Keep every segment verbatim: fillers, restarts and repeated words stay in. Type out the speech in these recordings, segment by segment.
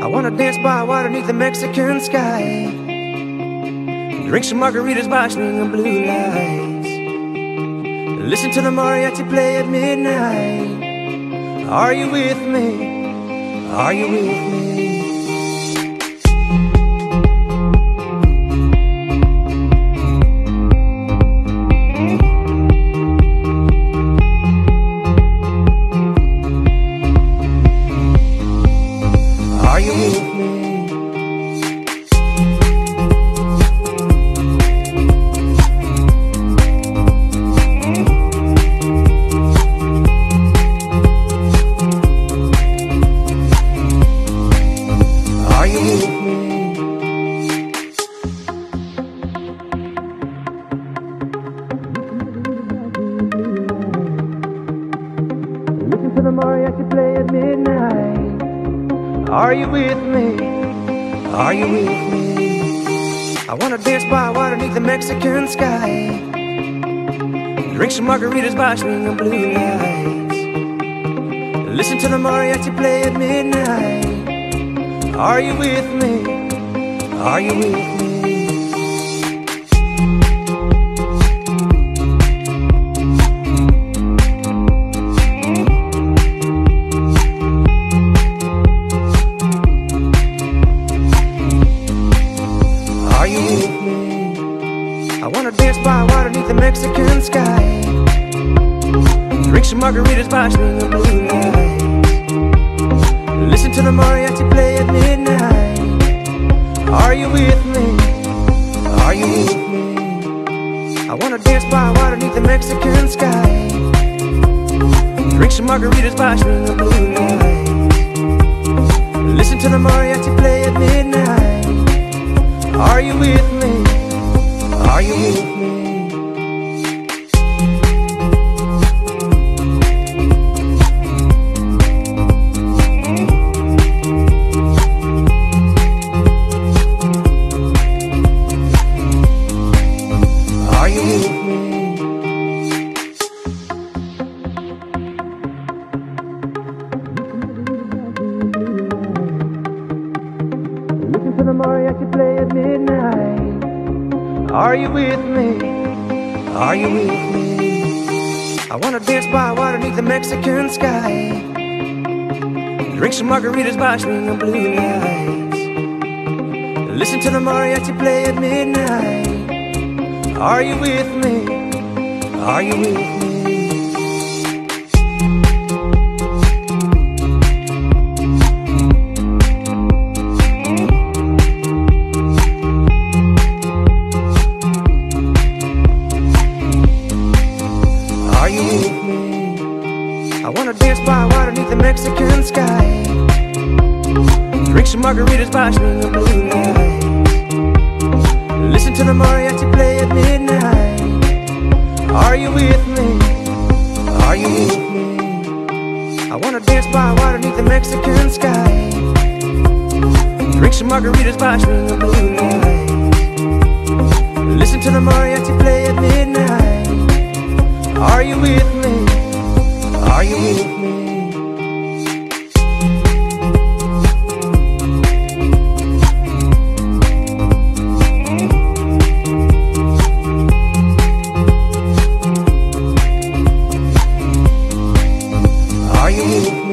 wanna dance by water beneath the Mexican sky, drink some margaritas by swinging blue lights, listen to the mariachi play at midnight. Are you with me? Are you with me? Are you with me? Are you with me? Listen to the mariachi play at midnight. Are you with me? Are you with me? I wanna dance by water beneath the Mexican sky, drink some margaritas by swinging blue lights, listen to the mariachi play at midnight. Are you with me? Are you with me? Are you with me? I wanna dance by water beneath the Mexican sky, drink some margaritas by swinging blue lights, listen to the mariachi play at midnight. Are you with me? Are you with me? I wanna dance by water beneath the Mexican sky, drink some margaritas by swinging blue lights, listen to the mariachi play at midnight. Are you with me? Are you with me? Are you with me? Listen to the mariachi play at midnight. Are you with me? Are you with me? I wanna dance by water beneath the Mexican sky, drink some margaritas by swinging blue lights, listen to the mariachi play at midnight. Are you with me? Are you with me? Are you with me? I wanna dance by water beneath the Mexican sky, drink some margaritas by swinging blue lights, listen to the mariachi play at midnight. Are you with me? Are you with me? I wanna dance by water beneath the Mexican sky, drink some margaritas by swinging blue lights, listen to the mariachi play at midnight. Are you with me? Are you with me? Are you with me?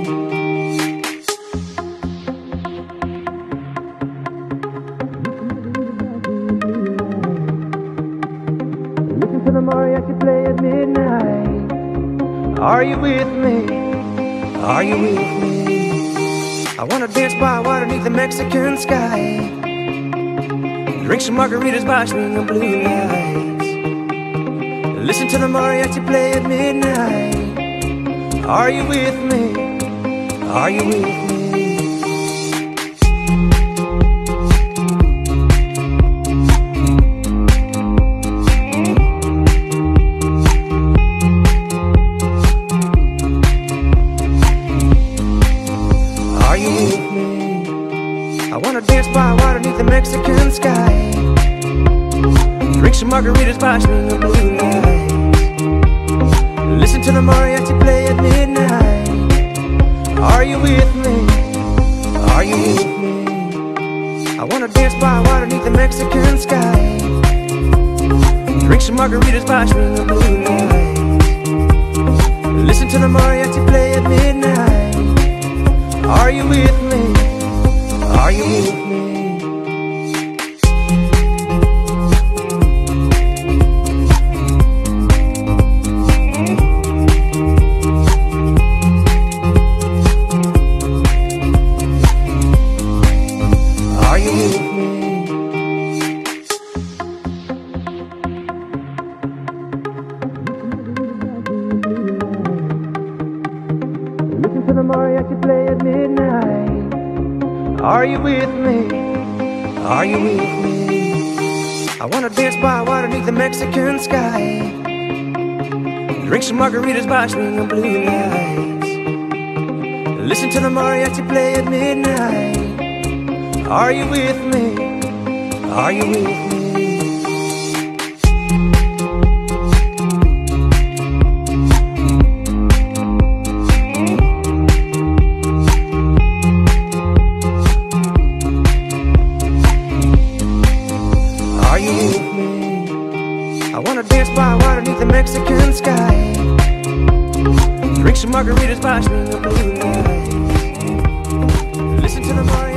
Listen to the mariachi play at midnight. Are you with me? Are you with me? I wanna dance by water beneath the Mexican sky, drink some margaritas by swinging blue lights, listen to the mariachi play at midnight. Are you with me? Are you with me? Are you with me? I wanna dance by water beneath the Mexican sky, drink some margaritas by swinging blue lights, listen to the mariachi play at midnight. Are you with me? Are you with me? margaritas by swinging blue lights. Listen to the mariachi play at midnight. Are you with me? Are you with me? Are you with me? Listen to the mariachi play at midnight. Are you with me? Are you with me? I wanna dance by water beneath the Mexican sky. Drink some margaritas by swinging blue lights. Listen to the mariachi play at midnight. Are you with me? Are you with me? Are you with me? I wanna dance by water beneath the Mexican sky. Drink some margaritas by swinging blue lights. Listen to the mariachi.